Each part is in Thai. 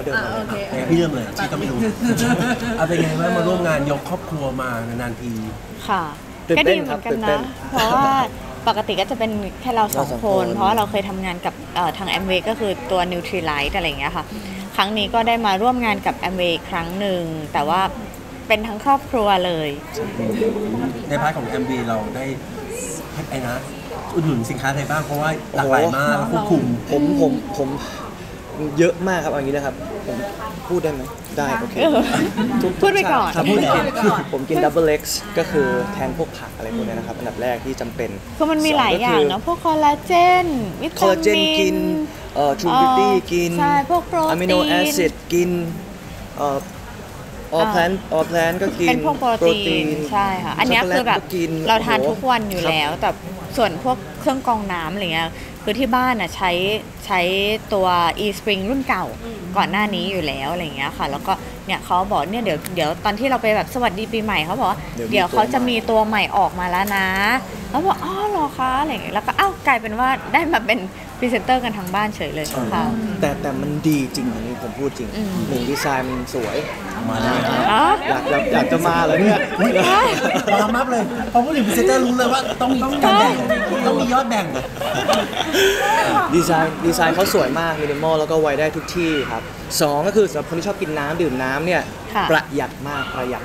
เดินมาพี่เริ่มเลยชีก็ไม่รู้เอาเป็นไงว่ามาร่วมงานยกครอบครัวมานานๆทีค่ะก็ดีเหมือนกันนะเพราะว่าปกติก็จะเป็นแค่เราสองคนเพราะว่าเราเคยทำงานกับทาง Amway ก็คือตัว Nutrilite อะไรอย่างเงี้ยค่ะครั้งนี้ก็ได้มาร่วมงานกับ Amway ครั้งหนึ่งแต่ว่าเป็นทั้งครอบครัวเลยในพาร์ทของ Amway เราได้ไอ้นะอุดหนุนสินค้าอะไรบ้างเพราะว่าหลากหลายมากควบคุมผมเยอะมากครับอย่างนี้นะครับผมพูดได้ไหมได้โอเคพูดไปก่อนผมกิน Double X ก็คือแทนพวกผักอะไรพวกนี้นะครับอันดับแรกที่จำเป็นคือมันมีหลายอย่างเนาะพวกคอลลาเจนวิตามินกินTrue Beauty กินพวกโปรตีน Amino Acid กินAll Plant ก็กินเป็นพวกโปรตีนใช่ค่ะอันนี้คือแบบเราทานทุกวันอยู่แล้วแต่ส่วนพวกเครื่องกรองน้ำอะไรเงี้ยคือที่บ้านอ่ะใช้ตัว eSpring รุ่นเก่าก่อนหน้านี้อยู่แล้วอะไรเงี้ยค่ะแล้วก็เนี่ยเขาบอกเนี่ยเดี๋ยวตอนที่เราไปแบบสวัสดีปีใหม่เขาบอกว่าเดี๋ยวเขาจะมีตัวใหม่ออกมาแล้วนะแล้วบอกอ๋อเหรอคะอะไรเงี้ยแล้วก็กลายเป็นว่าได้มาเป็นพรีเซนเตอร์กันทั้งบ้านเฉยเลยค่ะแต่มันดีจริงอันนี้ผมพูดจริงหนึ่งดีไซน์มันสวยมาเลยอยากจะมาเลยเนี่ยมามากเลยพอพูดถึงพรีเซนเตอร์รู้เลยว่าต้องมีการแบ่งต้องมียอดแบ่งดีไซน์เขาสวยมากมินิมอลแล้วก็ไว้ได้ทุกที่ครับ2ก็คือสำหรับคนที่ชอบกินน้ำดื่มน้ำเนี่ยประหยัดมาก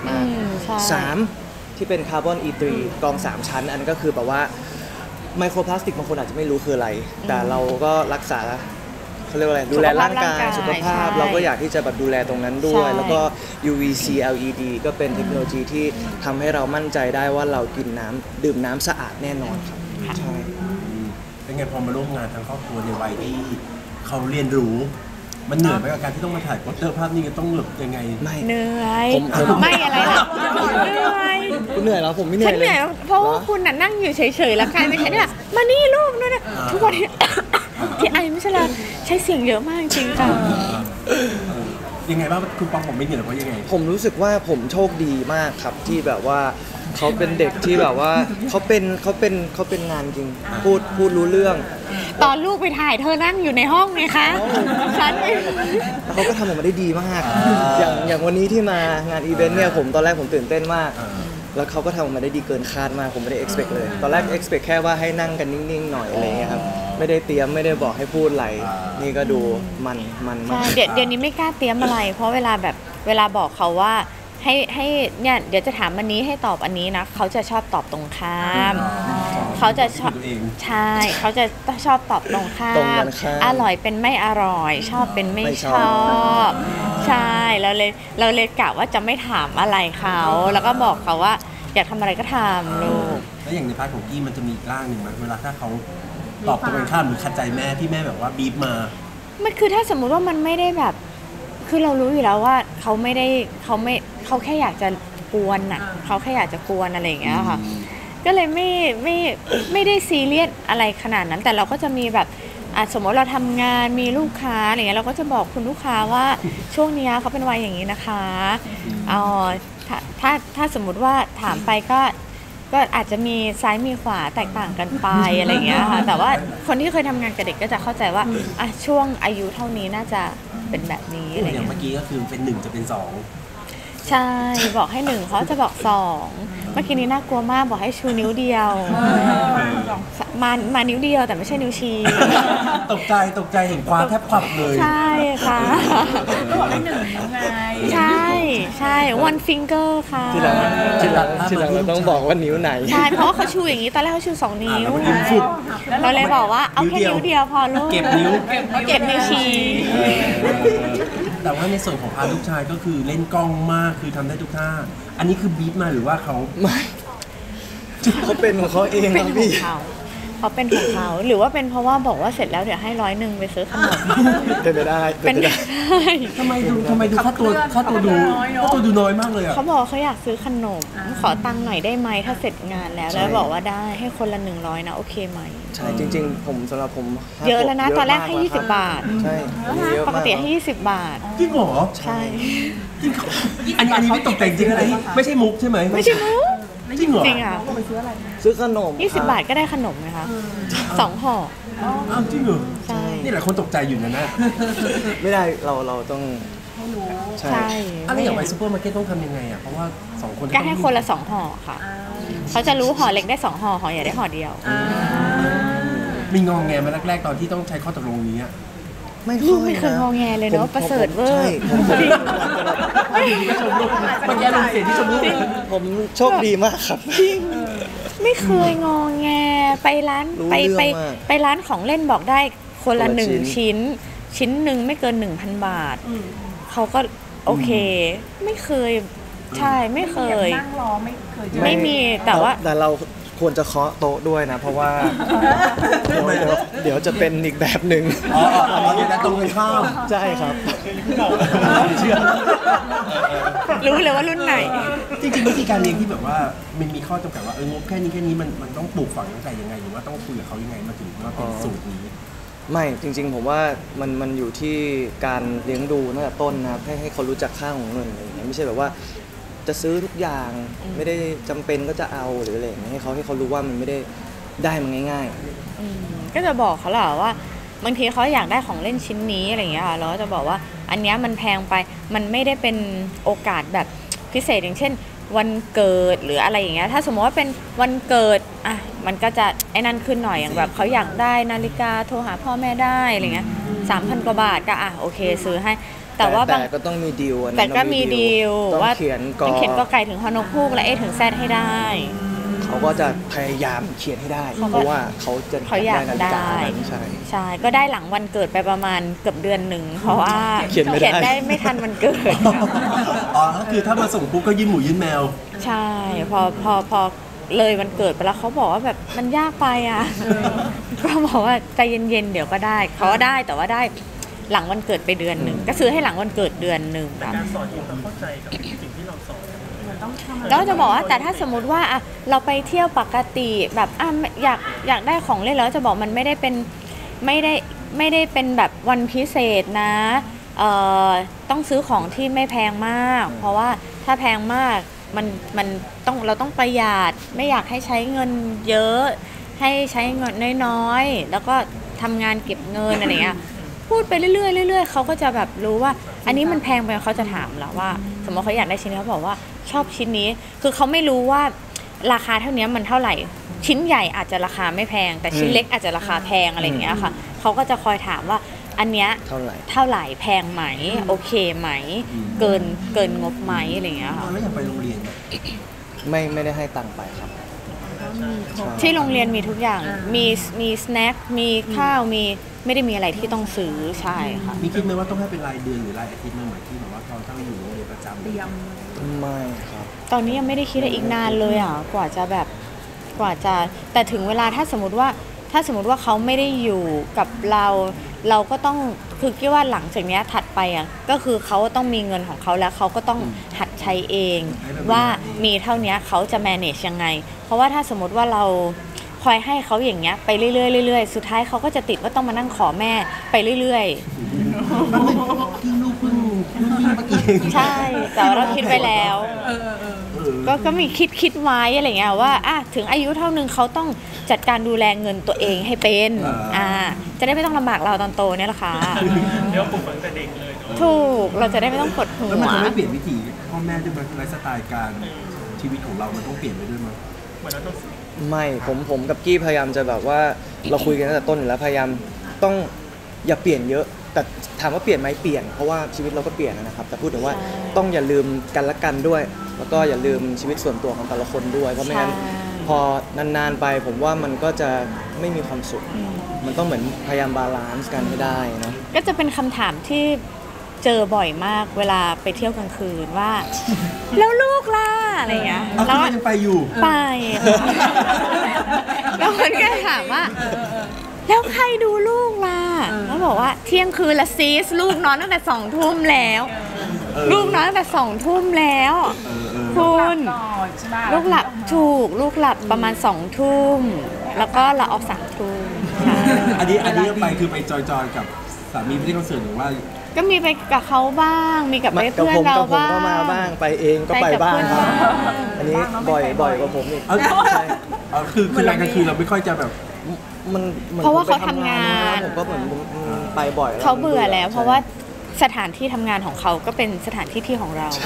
3ที่เป็นคาร์บอน E3 กรอง3ชั้นอันนั้นก็คือแบบว่าไมโครพลาสติกบางคนอาจจะไม่รู้คืออะไรแต่เราก็รักษาเขาเรียกว่าอะไรดูแลร่างกายสุขภาพเราก็อยากที่จะแบบดูแลตรงนั้นด้วยแล้วก็ UVC LED ก็เป็นเทคโนโลยีที่ทำให้เรามั่นใจได้ว่าเรากินน้ำดื่มน้ำสะอาดแน่นอนครับใช่เป็นไงพอมาร่วมงานทางครอบครัวในวัยที่เขาเรียนรู้มันเหนื่อยไหมกับการที่ต้องมาถ่ายโปสเตอร์ภาพนี่ต้องแบบยังไงไม่เหนื่อยไม่อะไรหรอกเหนื่อยคุณเหนื่อยแล้วผมไม่เหนื่อยเลยเพราะว่าคุณนั่งอยู่เฉยๆแล้วกลายเป็นฉันเนี่ยมานี่ลูกนู่นนะทุกวันที่ไอไม่ใช่ละใช้เสียงเยอะมากจริงๆค่ะยังไงบ้างคุณปองผมไม่เหนื่อยเพราะยังไงผมรู้สึกว่าผมโชคดีมากครับที่แบบว่าเขาเป็นเด็กที่แบบว่าเขาเป็นงานจริงพูดรู้เรื่องตอนลูกไปถ่ายเธอนั่งอยู่ในห้องไงคะฉันเขาก็ทำออกมาได้ดีมากอย่างวันนี้ที่มางานอีเวนต์เนี่ยตอนแรกผมตื่นเต้นมากแล้วเขาก็ทำออกมาได้ดีเกินคาดมากผมไม่ได้ expect เลยตอนแรก expect แค่ว่าให้นั่งกันนิ่งๆหน่อยอะไรเงี้ยครับไม่ได้เตรียมไม่ได้บอกให้พูดอะไรนี่ก็ดูมันมากเดี๋ยวนี้ไม่กล้าเตรียมอะไรเพราะเวลาบอกเขาว่าให้เนี่ยเดี๋ยวจะถามอันนี้ให้ตอบอันนี้นะเขาจะชอบตอบตรงข้ามเขาจะชอบใช่เขาจะชอบตอบตรงข้ามอร่อยเป็นไม่อร่อยชอบเป็นไม่ชอบใช่เราเลยกะว่าจะไม่ถามอะไรเขาแล้วก็บอกเขาว่าอยากทำอะไรก็ทำลูกแล้วอย่างในพาร์ทของกี้มันจะมีอีกร่างหนึ่งไหมเวลาถ้าเขาตอบตรงกันข้ามหรือขัดใจแม่ที่แม่แบบว่าบีบมามันคือถ้าสมมุติว่ามันไม่ได้แบบคือเรารู้อยู่แล้วว่าเขาแค่อยากจะกวนน่ะเขาแค่อยากจะกวนอะไรอย่างเงี้ยค่ะก็เลยไม่ได้ซีเรียสอะไรขนาดนั้นแต่เราก็จะมีแบบสมมติเราทำงานมีลูกค้าอะไรเงี้ยเราก็จะบอกคุณลูกค้าว่าช่วงนี้เขาเป็นวัยอย่างนี้นะคะถ้าสมมุติว่าถามไปก็อาจจะมีซ้ายมีขวาแตกต่างกันไปอะไรเงี้ยค่ะแต่ว่าคนที่เคยทำงานกับเด็กก็จะเข้าใจว่าช่วงอายุเท่านี้น่าจะเป็นแบบนี้อะไรเงี้ยอย่างเมื่อกี้ก็คือเป็น1จะเป็น2 ใช่บอกให้1เขาจะบอก2เมื่อกี้นี้น่ากลัวมากบอกให้ชูนิ้วเดียวมานิ้วเดียวแต่ไม่ใช่นิ้วชี้ตกใจเห็นคว้าแทบขวับเลยใช่ค่ะก็บอกให้1นิ้วไงใช่ one finger ค่ะที่เราต้องบอกว่านิ้วไหนใช่เพราะว่าเขาชูอย่างนี้ตอนแรกเขาชู2นิ้วเราเลยบอกว่าเอาแค่นิ้วเดียวพอลูกเก็บนิ้วชี้แต่ว่าในส่วนของพาลูกชายก็คือเล่นกล้องมากคือทำได้ทุกท่าอันนี้คือบีบมาหรือว่าเขาไม่เขาเป็นของเขาเองครับพี่เขาเป็นของเขาหรือว่าเป็นเพราะว่าบอกว่าเสร็จแล้วเดี๋ยวให้100ไปซื้อขนมเป็นไปได้ทำไมดูค่าตัวดูน้อยมากเลยเขาบอกเขาอยากซื้อขนมขอตังค์หน่อยได้ไหมถ้าเสร็จงานแล้วบอกว่าได้ให้คนละ100นะโอเคไหมใช่จริงๆผมสำหรับผมเยอะแล้วนะตอนแรกให้20 บาทใช่ปกติให้20 บาทจริงเหรอใช่อันนี้ไม่ตกแต่งจริงอะไรไม่ใช่มุกใช่ไหมไม่ใช่มุกจริงเหรอจริงอ่ะซื้อขนม 20 บาทก็ได้ขนมนะคะ2 ห่ออ้าวจริงเหรอใช่นี่แหละคนตกใจอยู่นะไม่ได้เราต้องให้รู้ใช่ใช่อะไรอย่างไปซูเปอร์มาร์เก็ตต้องทำยังไงอ่ะเพราะว่า2 คนก็ให้คนละ2ห่อค่ะ เขาจะรู้ห่อเล็กได้2ห่อห่อใหญ่ได้ห่อเดียวมีงองแงมาแรกๆตอนที่ต้องใช้ข้อตกลงนี้อ่ะลูกไม่เคยงอแงเลยเนาะประเสริฐเวอร์ใช่ผมเมื่อกี้ลงเสียงที่ชมลูกผมโชคดีมากครับไม่เคยงอแงไปร้านรู้ไปเรื่องไปมากไปร้านของเล่นบอกได้คนละคนละ 1 ชิ้น ชิ้นหนึ่งไม่เกิน 1,000 บาท เขาก็โอเค ไม่เคยใช่ไม่เคยนั่งรอไม่เคยเจอไม่มีแต่ว่าแต่เราควรจะเคาะโต๊ะด้วยนะ เพราะว่าเดี๋ยวจะเป็นอีกแบบหนึ่งอ๋อเดี๋ยวจะตรงกันข้ามใช่ครับรู้เลยว่ารุ่นไหนจริงๆวิธีการเลี้ยงที่แบบว่ามันมีข้อจำกัดว่างบแค่นี้มันต้องปลูกฝังตั้งแต่ยังไงหรือว่าต้องคุยกับเขายังไงมาถึงว่าเป็นสูตรนี้ไม่จริงๆผมว่ามันอยู่ที่การเลี้ยงดูตั้งแต่ต้นนะครับให้เขารู้จักค่าของเงินอะไรอย่างเงี้ยไม่ใช่แบบว่าจะซื้อทุกอย่างไม่ได้จำเป็นก็จะเอาหรืออะไรอย่างเงี้ยให้เขารู้ว่ามันไม่ได้มันง่ายก็จะบอกเขาแหละว่าบางทีเขาอยากได้ของเล่นชิ้นนี้อะไรอย่างเงี้ยค่ะเราก็จะบอกว่าอันเนี้ยมันแพงไปมันไม่ได้เป็นโอกาสแบบพิเศษอย่างเช่น วันเกิดหรืออะไรอย่างเงี้ยถ้าสมมติว่าเป็นวันเกิดอ่ะมันก็จะไอ้นั่นขึ้นหน่อยอย่างแบบเขาอยากได้นาฬิกาโทรหาพ่อแม่ได้อะไรเงี้ย3,000 กว่าบาทก็อ่ะโอเคซื้อให้ๆแต่ว่าบางก็ต้องมีดีลอันนั้นแต่ก็มีดีลต้องว่าเขียนกต้องเขียนก็ไก่ถึงฮอนกฮูกและเอถึงแซดให้ได้เขาก็จะพยายามเขียนให้ได้เขาก็เพราะว่าเขาจะเขาอยากนาฬิกาได้นั้นใช่ใช่ก็ได้หลังวันเกิดไปประมาณเกือบเดือนหนึ่งเพราะว่าเขียนไม่ได้ได้ไม่ทันวันเกิดอ๋อก็คือถ้ามาส่งปุ๊บก็ยื่นหมูยื่นแมวใช่พอเลยวันเกิดไปแล้วเขาบอกว่าแบบมันยากไปอ่ะก็บอกว่าใจเย็นๆเดี๋ยวก็ได้เขาก็ได้แต่ว่าได้หลังวันเกิดไปเดือนหนึ่งก็ซื้อให้หลังวันเกิดเดือนหนึ่งครับการสอนที่เขาเข้าใจกับสิ่งที่เราสอนมันต้องทำอะไรก็จะบอกว่าแต่ถ้าสมมติว่าอ่ะเราไปเที่ยวปกติแบบอ่ะอยากได้ของเล่นแล้วจะบอกมันไม่ได้เป็นไม่ได้เป็นแบบวันพิเศษนะต้องซื้อของที่ไม่แพงมาก เพราะว่าถ้าแพงมากมันต้องเราต้องประหยัดไม่อยากให้ใช้เงินเยอะ ให้ใช้เงินน้อยๆแล้วก็ทำงานเก็บเงินอะไรเงี้ยพูดไปเรื่อยๆเรื่อยๆเขาก็จะแบบรู้ว่า อันนี้มันแพงไปเขาจะถามเราว่า สมมติเขาอยากได้ชิ้นนี้เขาบอกว่าชอบชิ้นนี้คือเขาไม่รู้ว่าราคาเท่านี้มันเท่าไหร่ชิ้นใหญ่อาจจะราคาไม่แพง แต่ชิ้นเล็กอาจจะราคาแพงอะไรอย่างเงี้ยค่ะเขาก็จะคอยถามว่าอันเนี้ยเท่าไหร่เท่าไหร่แพงไหมโอเคไหมเกินงบไหมอะไรอย่างเงี้ยค่ะแล้วอย่างไปโรงเรียนเนี่ยไม่ได้ให้ตังค์ไปครับใช่ที่โรงเรียนมีทุกอย่างมีสแน็คมีข้าวมีไม่ได้มีอะไรที่ต้องซื้อใช่ค่ะมีคิดไหมว่าต้องให้เป็นรายเดือนหรือรายอาทิตย์ไม่เหมือนที่แบบว่าเราต้องอยู่โรงเรียนประจำเตรียมไม่ครับตอนนี้ยังไม่ได้คิดอะไรอีกนานเลยอ่ะกว่าจะแต่ถึงเวลาถ้าสมมติว่าเขาไม่ได้อยู่กับเราก็ต้องคือคิดว่าหลังจากเนี้ยถัดไปอ่ะก็คือเขาต้องมีเงินของเขาแล้วเขาก็ต้องหัดใช้เอง ว่ามีเท่านี้เขาจะ manage ยังไง เพราะว่าถ้าสมมติว่าเราคอยให้เขาอย่างเงี้ยไปเรื่อยๆเรื่อยๆสุดท้ายเขาก็จะติดว่าต้องมานั่งขอแม่ไปเรื่อยๆที่ลูกเพิ่งเมื่อกี้เองใช่ แต่ว่าเราคิดไว้แล้ว ก็มีคิดไว้อะไรเงี้ยว่าอ่ะถึงอายุเท่านึงเขาต้องจัดการดูแลเงินตัวเองให้เป็นจะได้ไม่ต้องลำบากเราตอนโตเนี่ยแหละค่ะเดี๋ยวปลูกฝังแต่เด็กเลยเนาะถูกเราจะได้ไม่ต้องปวดหัวแล้วมันจะไม่เปลี่ยนวิถีพ่อแม่ด้วยมั้ยไลฟ์สไตล์การชีวิตของเรามันต้องเปลี่ยนไปด้วยมั้ยเหมือนเราต้องไม่ผมกับกี้พยายามจะแบบว่าเราคุยกันตั้งแต่ต้นอยู่แล้วพยายามต้องอย่าเปลี่ยนเยอะ แต่ถามว่าเปลี่ยนไหมเปลี่ยนเพราะว่าชีวิตเราก็เปลี่ยนนะครับแต่พูดถึงว่าต้องอย่าลืมกันและกันด้วย แล้วก็อย่าลืมชีวิตส่วนตัวของแต่ละคนด้วยเพราะไม่งั้นพอนานๆไปผมว่ามันก็จะไม่มีความสุขมันต้องเหมือนพยายามบาลานซ์กันให้ได้เนาะก็จะเป็นคำถามที่เจอบ่อยมากเวลาไปเที่ยวกลางคืนว่า แล้วลูกล่ะอะไรเงี้ยเอาแล้วคุณยังไปอยู่ไปแล้วมันก็ถามว่าแล้วใครดูลูกล่ะแล้วบอกว่าเที่ยงคืนละซีสลูกนอนตั้งแต่2 ทุ่มแล้วลูกนอนตั้งแต่2 ทุ่มแล้วคุณก่อนใช่ไหมลูกหลับถูกลูกหลับประมาณ2 ทุ่มแล้วก็เราออก3 ทุ่มใช่อันนี้ก็ไปคือไปจอยๆกับสามีไม่ได้คอนเสิร์ตหรือว่าก็มีไปกับเขาบ้างมีกับเพื่อนเรากับผมบ้างก็มาบ้างไปเองก็ไปบ้างครับไปกับเพื่อนบ้างอันนี้บ่อยกว่าผมอีก ใช่คือรายกลางคืนเราไม่ค่อยจะแบบมันหมือนเพราะว่าผมไปเขาทำงานผมก็เหมือนไปบ่อยเขาเบื่อแล้ว เพราะว่าใช่สถานที่ทำงานของเขาก็เป็นสถานที่ที่ของเราใช่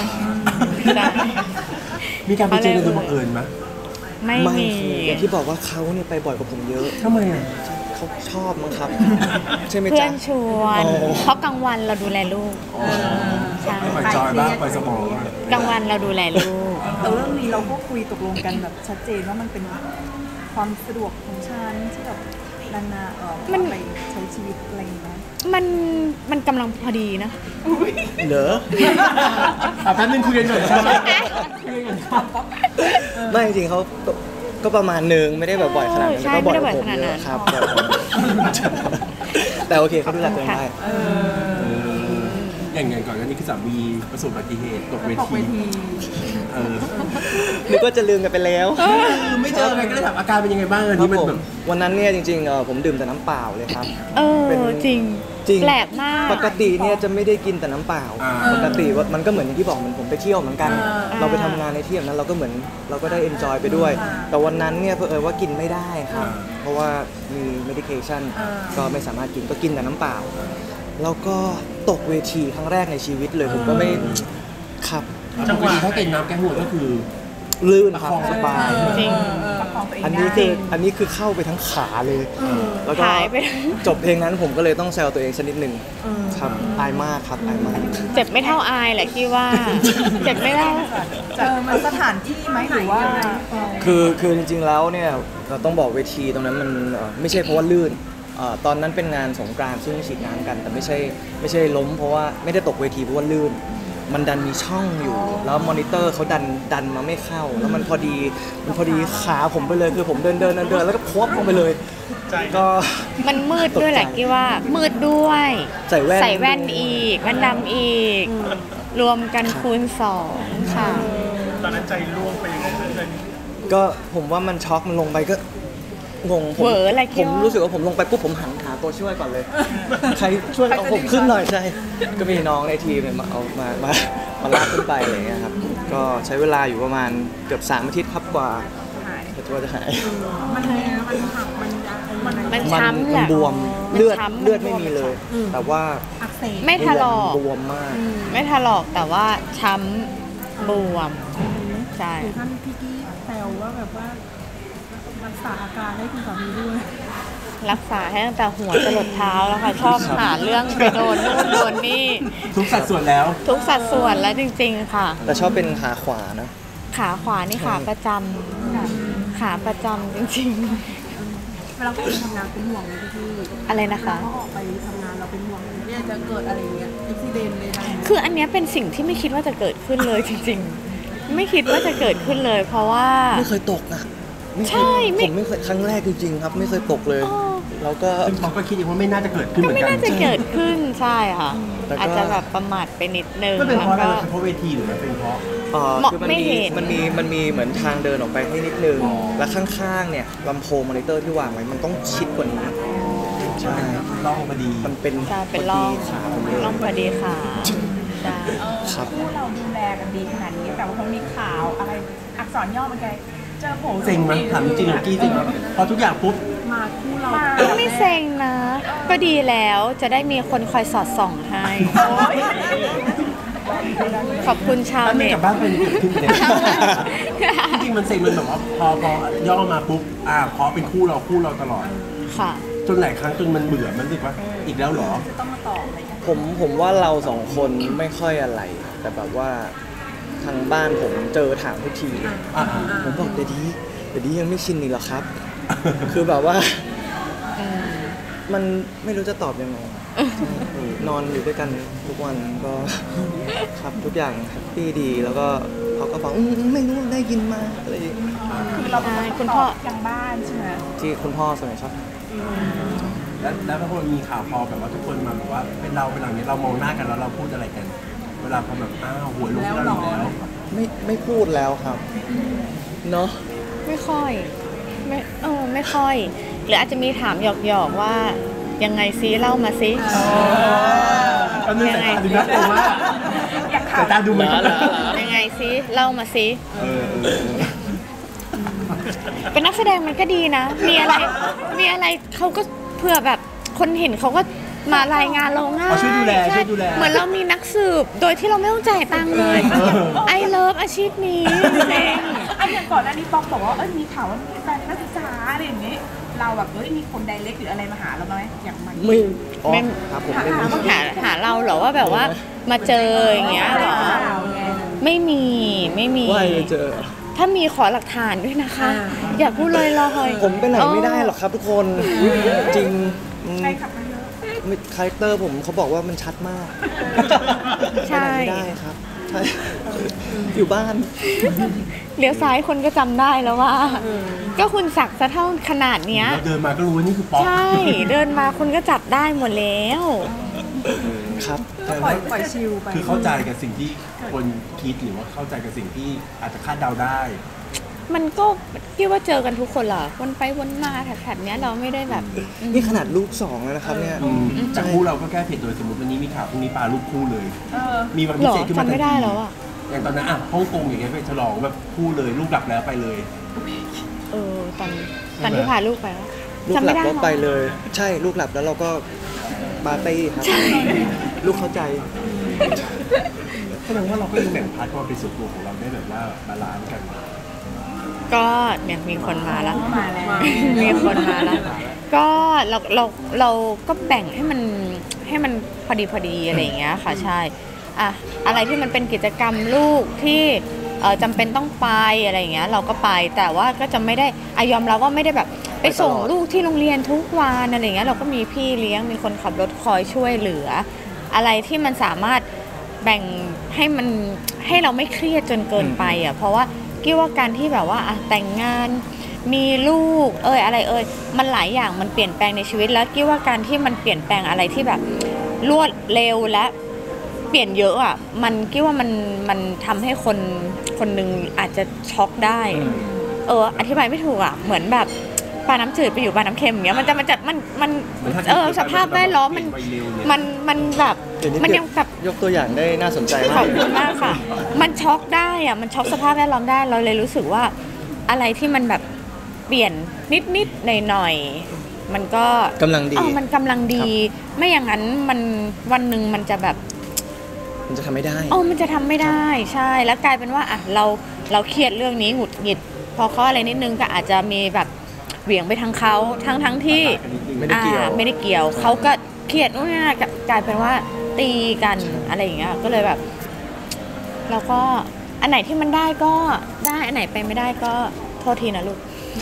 มีการไปเจอกันโดยบังเอิญไหมไม่ไม่มีคืออย่างที่บอกว่าเขาเนี่ยไปบ่อยกว่าผมเยอะทำไมอ่ะเขาชอบมั้งครับ ใช่ไหมเพื่อจ๊ะนชวนอ๋อเพราะกลางวันเราดูแลลูกใช่ปล่อยจอยบ้างปล่อยสมองบ้างกลางวันเราดูแลลูกแต่เรื่องนี้เราก็คุยตกลงกันแบบชัดเจนว่ามันเป็นความสะดวกของฉันที่แบบนานๆมันไปใช้ชีวิตอะไรอย่างเงี้ยมันกำลังพอดีนะเหรอแป๊บนึงคุยกันก่อนครับไม่จริงๆเขาก็ประมาณนึงไม่ได้แบบบ่อยขนาดนั้นใช่แต่ก็บ่อยไม่กได้ว่าผมบ่อยขนาดเยนั้อะนครับบ่อยกว่าผมแต่โอเคเขาดูแลตัวเองได้อย่างก่อนหน้านี้คือสามีประสบอุบัติเหตุตกเวตกเวทีทีนึกว่าจะลืมกันไปแล้วไม่เจอไงก็เลยถามอาการเป็นยังไงบ้างอันครันี้บมันผมแบบวันนั้นเนี่ยจริงๆผมดื่มแต่น้ำเปล่าเลยครับ เป็นจริงจริงแปลกมากปกติเนี่ยจะไม่ได้กินแต่น้ำเปล่า ปกติว่ามันก็เหมือนอย่างที่บอกเหมือนผมไปเที่ยวเหมือนกัน เราไปทำงานในที่แบบนั้นเราก็เหมือนเราก็ได้ enjoy ไปด้วย แต่วันนั้นเนี่ยเผอิญว่ากินไม่ได้ครับ เพราะว่ามี medication ก็ไม่สามารถกินก็กินแต่น้ำเปล่า แล้วก็ตกเวทีครั้งแรกในชีวิตเลยผมก็ไม่ครับปกติถ้าเกิดน้ำแก้หัวก็คือลื่นครับสบายจริงประคองตัวเองอันได้นี้คือเข้าไปทั้งขาเลย แล้วก็หายไปทั้งจบเพลงนั้นผมก็เลยต้องแซวตัวเองสักนิดหนึ่งครับอายมากครับอายมากเจ็บไม่เท่าอายแหละคิดว่า เจ็บไม่เท่ามันสถานที่ไหมหรือว่าคือจริงๆแล้วเนี่ยเราต้องบอกเวทีตรงนั้นมันไม่ใช่เพราะว่าลื่นตอนนั้นเป็นงานสงกรานต์ซึ่งฉีดน้ำกัน แต่ไม่ใช่ล้มเพราะว่าไม่ได้ตกเวทีเพราะว่าลื่น มันดันมีช่องอยู่ แล้วมอนิเตอร์เขาดันมาไม่เข้า แล้วมันพอดีขาผมไปเลยคือผมเดินแล้วก็ควบลงไปเลยก็มันมืดด้วยแหละตกใจกี่ว่ามืดด้วยใส่แว่นแว่นอีกแว่นดำอีก รวมกันคูณ2ค่ะตอนนั้นใจร่วงไปยังไงเลยก็ผมว่ามันช็อกมันลงไปก็งงผมเหวออะไรผคิดมว่ารู้สึกว่าผมลงไปปุ๊บผมหันหาตัวช่วยก่อนเลย ใครช่วยเอาผมขึ้นหน่อยใช่ก็มีน้องในทีมเนี่ยมาเอามาลากขึ้นไปอะไรอย่างเงี้ยครับก็ใช้เวลาอยู่ประมาณเกือบ3 อาทิตย์ครับกว่าจะหายมันหักมันยักมันมันช้ำแหมัละบวมมันเลือดช้ำเลือดไม่มีเลย แต่ว่าอักเสบไม่ถลอกบวมมากไม่ถลอกแต่ว่าช้ำบวมใช่ถึงท่านพี่กี้แซวว่าแบบว่ารักษาอาการให้คุณสามีด้วยรักษาให้ตั้งแต่หัวจรดเท้าแล้วค่ะ ชอบหาเรื่องไปโดนนู่นโดนนี่ทุกสัดส่วนแล้วทุกสัดส่วนแล้วจริง ๆ ค่ะแต่ชอบเป็นขาขวานะขาขวานี่ขาประจำขาประจำจริงเวลาเขาไปทำงานเป็นห่วงไหมพี่ๆ อะไรนะคะเขาออกไปทำงานเราเป็นห่วงเนี่ยจะเกิดอะไรอย่างเงี้ยอุบิเหตุเลยนะคืออันเนี้ยเป็นสิ่งที่ไม่คิดว่าจะเกิดขึ้นเลยจริง ๆ ไม่คิดว่าจะเกิดขึ้นเลย เพราะว่าไม่เคยตกนะไม่เคยใช่ไม่ผมไม่เคยครั้งแรกจริงๆครับ ไม่เคยตกเลยอ๋อแล้วก็ซึ่งเขาก็คิดเองว่าไม่น่าจะเกิดขึ้นเหก็มือนไม่กันน่าจะเกิดขึ้นใช่ค่ะแต่ก็อาจจะแบบประมาทไปนิดนึงไม่เป็นเพราะอะไรแล้วเป็นเพราะเวทีหรือมันเป็นเพราะเหมาะคือไม่เห็นมันมีเหมือนทางเดินออกไปให้นิดนึง แล้วข้างๆเนี่ยลำโพงมอนิเตอร์ที่วางไว้มันต้องชิดกว่านี้ใช่ล่องพอดีมันเป็นใช่เป็นพร่อองดีขาผมเลยร่องพอดีค่ะใช่ครับคู่เราดูแลกันดีขนาดนี้แต่ว่าเขามีข่าวอะไรอักษรย่อมันไงเจอโผล่เซ็งมั้ยถามจริงๆกี้เซ็งมั้ยพอทุกอย่างปุ๊บมาคู่เราก็ไม่เซ็งนะ ก็ดีแล้วจะได้มีคนคอยสอดส่องให้ ขอบคุณชาวถ้าไม่เน็กตลับบ้านเป็นเกิดขึ้นเลยจริงๆมันเซ็งมันแบบว่าพอย่อมาปุ๊บเพราะเป็นคู่เราตลอดค่ะจนหลายครั้งจนมันเบื่อมันรู้สึกว่าอีกแล้วเหรอต้องมาตอบอะไรกันผมว่าเราสองคนไม่ค่อยอะไร แต่แบบว่าทางบ้านผมเจอถามทุกทีอ่าผมบอกเดี๋ยวดียังไม่ชินนี่หรอครับ คือแบบว่า มันไม่รู้จะตอบยังไงนอนอยู่ด้วยกันทุกวันก็ ครับทุกอย่างแฮปปี้ดีแล้วก็เขาก็บอกไม่รู้ได้ยินมาอะไรอย่างเงี้ยคือเราเป็นใช่คคุนณตพ่ออบยังบ้านใช่ไหมที่คุณพ่อสมัยชอบแล้วพอมีข่าวพอแบบว่าทุกคนมาแบบว่าเป็นเราเป็นหลังนี้เรามองหน้ากันแล้วเราพูดอะไรกัน เวลาพอแบบหวยลงที่เราอยู่แล้วไม่พูดแล้วครับเนาะไม่ค่อยไม่ค่อย หรืออาจจะมีถามหยอกๆว่ายังไงซิเล่ามาซิอันนึงสายตาดูน่ากลัวมากสายตาดูเหมือนกันยังไงซิเล่ามาซิ เป็นนักแสดงมันก็ดีนะ มีอะไรเขาก็เผื่อแบบคนเห็นเขาก็มารายงานเราง่ายช่วยดูแลใช่วยดูแลเหมือนเรามีนักสืบโดยที่เราไม่ต้องจ่ายตังค์เลยไอเลิฟอาชีพนี้จริงไอ้อย่างก่อนหน้านี้ป๊อกบอกว่ามีข่าวว่ามีแฟนนักศึกษาอะไรอย่างนี้ เราแบบมีคนไดเรกหรืออะไรมาหาเราไหมอย่างมันไม่อ๋อไม่ครับผมไม่มีหาเราเหรอว่าแบบว่ามาเจออย่างเงี้ยเหรอไม่มีว่าจะเจอถ้ามีขอหลักฐานด้วยนะคะ อย่าพูดลอยๆผมไปไหนไม่ได้หรอกครับทุกคนจริงใครขับมาเยอะคาแรคเตอร์ผมเขาบอกว่ามันชัดมากใช่ไปไหนไม่ได้ครับใช่อยู่บ้านเลี้ยวซ้ายคนก็จำได้แล้วว่า ก็คุณสักซะเท่าขนาดเนี้ยเราเดินมาก็รู้ว่านี่คือป๊อกใช่ เดินมาคุณก็จับได้หมดแล้วครับก็ปล่อยชิลไปคือเข้าใจกับสิ่งที่คนคิดหรือว่าเข้าใจกับสิ่งที่อาจจะคาดเดาได้มันก็คิดว่าเจอกันทุกคนเหรอวนไปวนมาแถบๆเนี้ยเราไม่ได้แบบนี่ขนาดลูก2แล้วนะครับเนี่ยจากคู่เราก็แก้เผ็ดโดยสมมติวันนี้มีข่าวพรุ่งนี้ปลาลูกคู่เลย มีวันหพิรอเศษขึ้นมาจำไม่ได้แล้วอ่ะอย่างตอนนั้นฮ่องกงอย่างเงี้ยไปฉลองแบบคู่เลยลูกหลับแล้วไปเลยตอนที่พาลูกไปวะลูกจำหลัไม่บได้ก็หรอไปเลย ใช่ลูกหลับแล้วเราก็ปาร์ตี้ครับ ลูกเข้าใจแสดงว่าเราก็ยังแบ่งพาร์ทความเป็นส่วนตัวของเราได้แบบว่าบาลานซ์กันก็เนี่ยมีคนมาแล้ว มีคนมาแล้ว ก็เราก็แบ่งให้มันพอดีอะไรอย่างเงี้ยค่ะใช่อะอะไรที่มันเป็นกิจกรรมลูกที่จำเป็นต้องไปอะไรอย่างเงี้ยเราก็ไปแต่ว่าก็จะไม่ได้ยอมรับว่าไม่ได้แบบไปส่งลูกที่โรงเรียนทุกวันอะไรอย่างเงี้ยเราก็มีพี่เลี้ยงมีคนขับรถคอยช่วยเหลือ อะไรที่มันสามารถแบ่งให้เราไม่เครียดจนเกินไปอ่ะเพราะว่ากี้ว่าการที่แบบว่าแต่งงานมีลูกอะไรมันหลายอย่างมันเปลี่ยนแปลงในชีวิตแล้วกี้ว่าการที่มันเปลี่ยนแปลงอะไรที่แบบรวดเร็วและเปลี่ยนเยอะอ่ะมันกี้ว่ามันทำให้คนหนึ่งอาจจะช็อกได้อธิบายไม่ถูกอ่ะเหมือนแบบปลาน้ำจืดไปอยู่ปลาน้ำเค็มอย่างเงี้ยมันสภาพแวดล้อมมันแบบมันยังแบบยกตัวอย่างได้น่าสนใจขมาอก บคุณมากค่ะ มันช็อกได้อะมันช็อกสภาพแวดล้อมได้ เราเลยรู้สึกว่าอะไรที่มันแบบเปลี่ยนนิดหน่อยมันก็กำลังดีมันกำลังดี ไม่อย่างนั้นมันวันหนึ่งมันจะแบบมันจะทำไม่ได้มันจะทำไม่ได้ใช่ แล้วกลายเป็นว่าเราเครียดเรื่องนี้หงุดหงิด พอเขาอะไรนิดนึงก็อาจจะมีแบบเหวี่ยงไปทางเขาทั้งที่ไม่ได้เกี่ยวไม่ได้เกี่ยวเขาก็เครียดนู่นนี่กลายเป็นว่าตีกันอะไรอย่างเงี้ยก็เลยแบบ เราก็อันไหนที่มันได้ก็ได้อันไหนไปไม่ได้ก็โทษทีนะลูก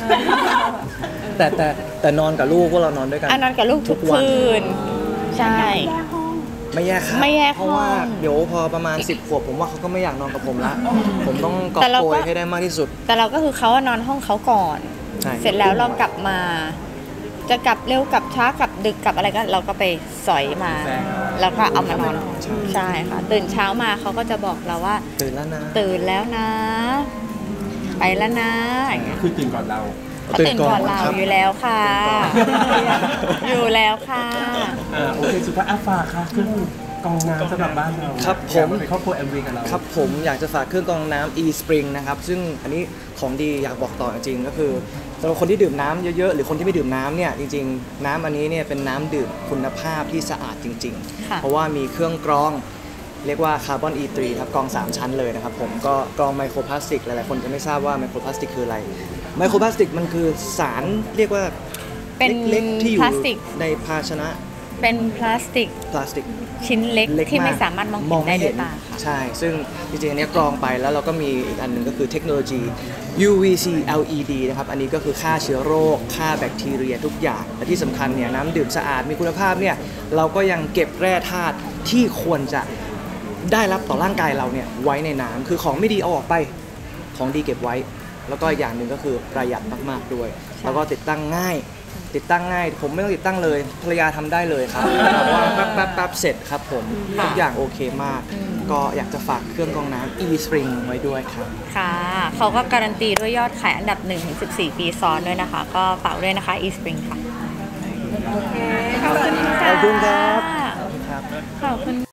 แต่นอนกับลูกพวกเรานอนด้วยกันนอนกับลูกทุกคืนใช่ไม่แยกครับไม่แยกเพราะว่าห้องเดี๋ยวพอประมาณ10 ขวบผมว่าเขาก็ไม่อยากนอนกับผมละผมต้องกอบแต่เราโกก็ยให้ได้มากที่สุดแต่เราก็คือเขานอนห้องเขาก่อนใช่เสร็จแล้วเรากลับมา จะกลับเร็วกลับช้ากลับดึกกลับอะไรก็เราก็ไปสอยมา แล้วก็เอามานอนใช่ค่ะตื่นเช้ามาเขาก็จะบอกเราว่าตื่นแล้วนะตื่นแล้วนะ ไปแล้วนะอย่างเงี้ยคือตื่นก่อนเราเขาตื่นก่อนเราครับอยู่แล้วค่ะ อยู่แล้วค่ะโอเคสุดท้ายฝากค่ะเครื่องกรองน้ำสำหรับบ้านเราครับผมเป็นครอบครัวแอมวีกับเราครับผมอยากจะฝากเครื่องกรองน้ำ e-spring นะครับซึ่งอันนี้ของดีอยากบอกต่อจริงๆก็คือสำหรับคนที่ดื่มน้ำเยอะๆหรือคนที่ไม่ดื่มน้ำเนี่ยจริงๆน้ำอันนี้เนี่ยเป็นน้ำดื่มคุณภาพที่สะอาดจริงค่ะๆ เพราะว่ามีเครื่องกรองเรียกว่าคาร์บอน E3 ครับกรอง 3 ชั้นเลยนะครับผมก็กรองไมโครพลาสติกหลายๆคนจะไม่ทราบว่าไมโครพลาสติกคืออะไรไมโครพลาสติกมันคือสารเรียกว่าเป็นเล็กๆที่อยู่พลาสติกในภาชนะเป็นพลาสติกพลาสติกชิ้นเล็กเล็กที่ไม่กสามารถมองเห็นได้ด้วยตาค่ะใช่ ซึ่งจริงๆ อันเนี้ยกรองไปแล้วเราก็มีอีกอันหนึ่งก็คือเทคโนโลยี UVC LED นะครับ อันนี้ก็คือฆ่าเชื้อโรคฆ่าแบคทีเรียทุกอย่าง และที่สำคัญเนี่ยน้ำดื่มสะอาดมีคุณภาพเนี่ยเราก็ยังเก็บแร่ธาตุที่ควรจะได้รับต่อร่างกายเราเนี่ยไว้ในน้ำคือของไม่ดีเอาออกไปของดีเก็บไว้ แล้วก็อย่างหนึ่งก็คือประหยัดมากๆด้วย แล้วก็ติดตั้งง่าย ผมไม่ต้องติดตั้งเลยภรรยาทำได้เลยครับเพราะว่าแป๊บเสร็จครับผมทุกอย่างโอเคมาก ก็อยากจะฝากเครื่องกรองน้ำ e-spring ไว้ด้วยครับค่ะ เขาก็การันตีด้วยยอดขายอันดับ 1-14 ปีซ้อนด้วยนะคะ ก็ฝากด้วยนะคะ eSpring ค่ะโอเคขอบคุณค่ะขอบคุณครับขอบคุณ